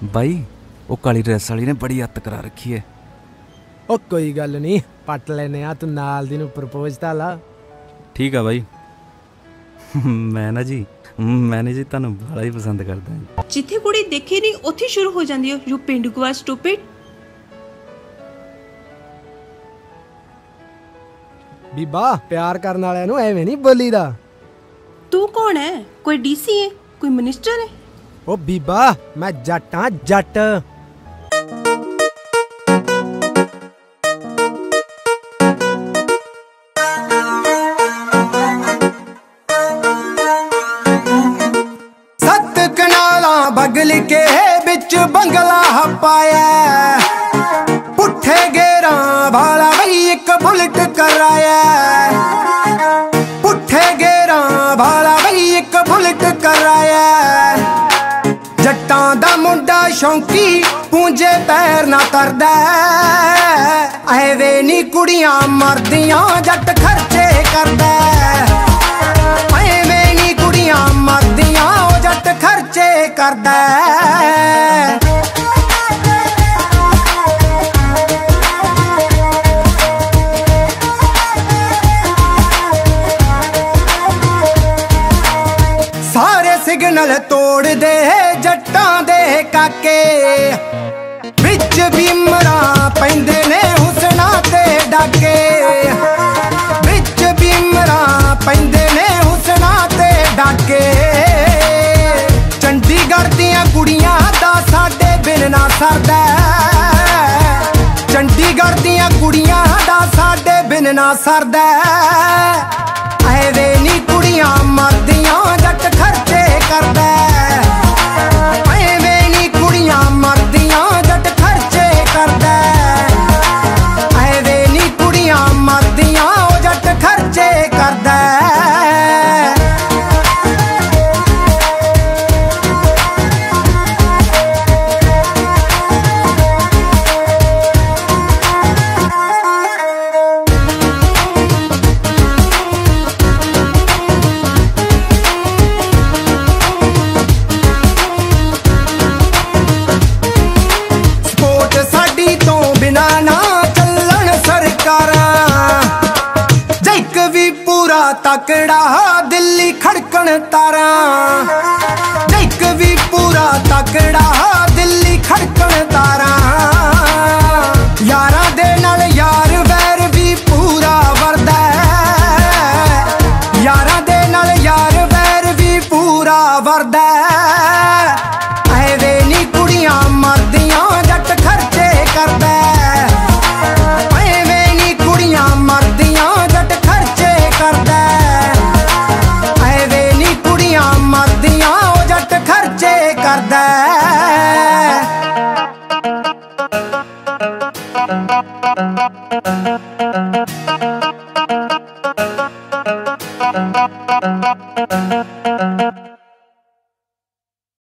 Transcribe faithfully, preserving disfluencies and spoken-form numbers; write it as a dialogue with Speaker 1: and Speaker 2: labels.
Speaker 1: By वो काली dress वाली ने बड़ी हत्त करा रखी है।
Speaker 2: ओ कोई गल नहीं, पट लेने आ, तू नाल दी नूं प्रपोज तां ला।
Speaker 1: ठीक है भाई। मैं ना जी मैंने जी तुहानूं बड़ा ही पसंद करदा हां।
Speaker 3: जिथे कुड़ी देखी नहीं उत्थे शुरू हो जांदी हो यू पिंडू गवा स्टूपिड।
Speaker 2: बीबा प्यार करने वाले नूं एवें नहीं बोलीदा।
Speaker 3: तू कौन है? कोई डीसी है? कोई मिनिस्टर है?
Speaker 2: ओ बीबा मैं जट हां जट। सत कनाला बगल के बिच बंगला पाया, पुठे गेरा वाला वही एक बुलेट कराया, पुठे गेरा वाला वही एक बुलेट कराया। जट्टां दा मुंडा शौंकी पूंजे पैर ना करदा, ऐवे नी कुड़ियां मरदियां जट खर्चे करदा, ऐवे नी कुड़ियां मरदियां जट खर्चे करदा। सारे सिग्नल तोड़ दे जट्टां दे काके, विच बीमरा पैंदे ने हुसना ते डाके, विच बीमरा पैंदे ने हुसना ते डाके। चंडीगढ़ दियां कुड़ियां दा साडे बिन ना सरदा, चंडीगढ़ दियां कुड़ियां दा साडे बिन ना सरदा। ऐवे नी कुड़ियां मरदियां जट खर्चे करदा, ऐवे नी कुड़ियां मरदियां जट खर्चे करदा, ऐवे नी कुड़ियां मरदियां जट खर्चे करदा। तकड़ा दिल्ली खड़कन तारा, जैक भी पूरा तकड़ा दिल्ली खड़कन तारा। यारां दे नाल यार वैर भी पूरा वरदा, यारां दे नाल यार वैर भी पूरा वरदा। ऐवे नी कुड़ियां मरदियां जट खर्चे करदा, ऐवे नी कुड़ियां मरदियां जट खर्चे करदा, ऐवे नी कुड़ियां मरदियां जट खर्चे करदा।
Speaker 4: Thank you.